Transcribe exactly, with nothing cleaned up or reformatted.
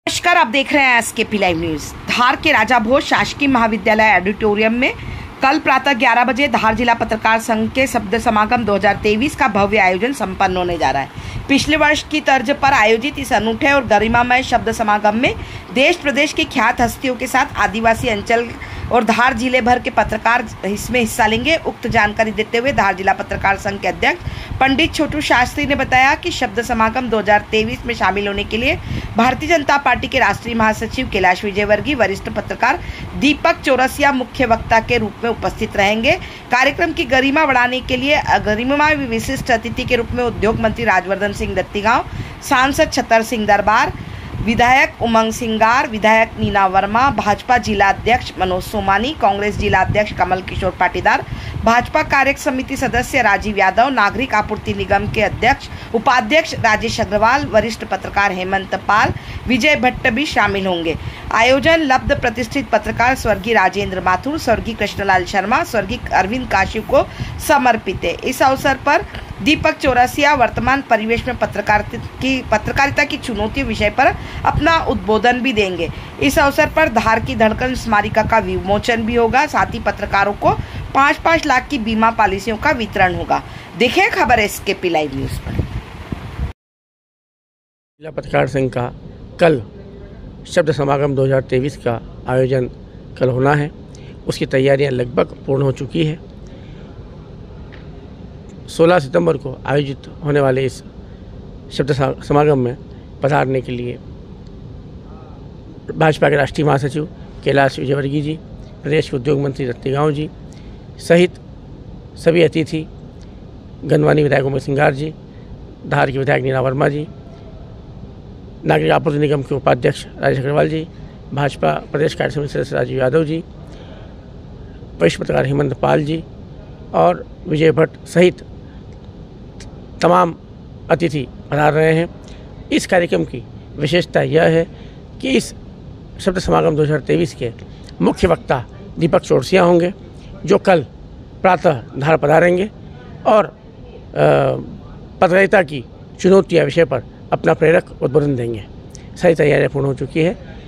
नमस्कार, आप देख रहे हैं एसकेपी लाइव न्यूज। धार के राजा भोज शासकीय महाविद्यालय ऑडिटोरियम में कल प्रातः ग्यारह बजे धार जिला पत्रकार संघ के शब्द समागम दो हज़ार तेईस का भव्य आयोजन संपन्न होने जा रहा है। पिछले वर्ष की तर्ज पर आयोजित इस अनूठे और गरिमामय शब्द समागम में देश प्रदेश की ख्यात हस्तियों के साथ आदिवासी अंचल और धार जिले भर के पत्रकार इसमें हिस्सा लेंगे। उक्त जानकारी देते हुए धार जिला पत्रकार संघ के अध्यक्ष पंडित छोटू शास्त्री ने बताया कि शब्द समागम दो हज़ार तेईस में शामिल होने के लिए भारतीय जनता पार्टी के राष्ट्रीय महासचिव कैलाश विजयवर्गीय, वरिष्ठ पत्रकार दीपक चौरसिया मुख्य वक्ता के रूप में उपस्थित रहेंगे। कार्यक्रम की गरिमा बढ़ाने के लिए गरिमा विशिष्ट अतिथि के रूप में उद्योग मंत्री राजवर्धन सिंह दत्तीगांव, सांसद छतर सिंह दरबार, विधायक उमंग सिंगार, विधायक नीना वर्मा, भाजपा जिला अध्यक्ष मनोज सोमानी, कांग्रेस जिला अध्यक्ष कमल किशोर पाटीदार, भाजपा कार्य समिति सदस्य राजीव यादव, नागरिक आपूर्ति निगम के अध्यक्ष उपाध्यक्ष राजेश अग्रवाल, वरिष्ठ पत्रकार हेमंत पाल, विजय भट्ट भी शामिल होंगे। आयोजन लब्ध प्रतिष्ठित पत्रकार स्वर्गीय राजेंद्र माथुर, स्वर्गीय कृष्णलाल शर्मा, स्वर्गीय अरविंद काशी को समर्पित है। इस अवसर पर दीपक चौरसिया वर्तमान परिवेश में पत्रकारिता की पत्रकारिता की चुनौती विषय पर अपना उद्बोधन भी देंगे। इस अवसर पर धार की धड़कन स्मारिका का विमोचन भी होगा। साथ ही पत्रकारों को पाँच पाँच लाख की बीमा पॉलिसियों का वितरण होगा। देखें खबर एसकेपी लाइव न्यूज पर। जिला पत्रकार संघ का कल शब्द समागम दो हज़ार तेईस का आयोजन कल होना है। उसकी तैयारियां लगभग पूर्ण हो चुकी है। सोलह सितंबर को आयोजित होने वाले इस शब्द समागम में पधारने के लिए भाजपा के राष्ट्रीय महासचिव कैलाश विजयवर्गीय जी, प्रदेश के उद्योग मंत्री दत्तीगांव जी सहित सभी अतिथि, गनवानी विधायक उमंग सिंगार जी, धार के विधायक नीना वर्मा जी, नागरिक आपूर्ति निगम के उपाध्यक्ष राजेश अग्रवाल जी, भाजपा प्रदेश कार्य समिति सदस्य राजीव यादव जी, वरिष्ठ पत्रकार हेमंत पाल जी और विजय भट्ट सहित तमाम अतिथि पधार रहे हैं। इस कार्यक्रम की विशेषता यह है कि इस शब्द समागम दो हज़ार तेईस के मुख्य वक्ता दीपक चौरसिया होंगे, जो कल प्रातः धार पधारेंगे और पत्रकारिता की चुनौतियां विषय पर अपना प्रेरक उद्बोधन देंगे। सारी तैयारियां पूर्ण हो चुकी है।